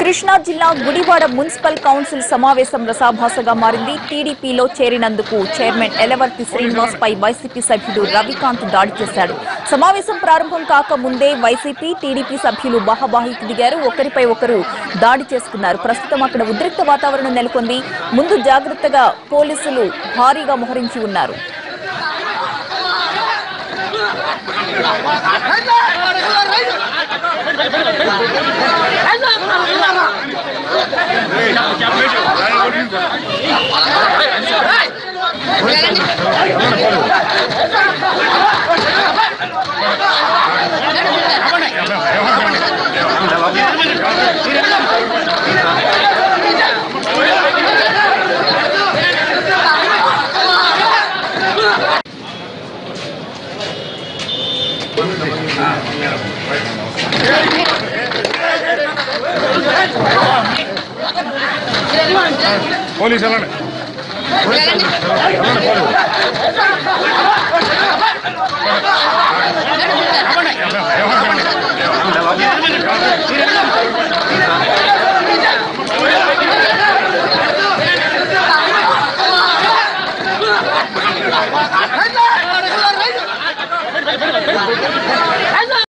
కృష్ణా జిల్లా Gudivada municipal council సమావేశం రసాభాసగా మారింది. టీడీపీలో చేరినందుకు చైర్మన్ ఎలవర్తి శ్రీనివాస్ పై వైసీపీ సభ్యుడు రవికాంత్ దాడి చేశాడు. సమావేశం ప్రారంభం కాకముందే వైసీపీ టీడీపీ సభ్యులు బాహాబాహికి దిగారు. ఒకరిపై ఒకరు దాడి చేసుకున్నారు. ప్రస్తుతం అక్కడ ఉద్రిక్త వాతావరణం నెలకొంది. ముందు జాగ్రత్తగా పోలీసులు భారీగా మోహరించి ఉన్నారు. పోలీసు వెళ్ళండి.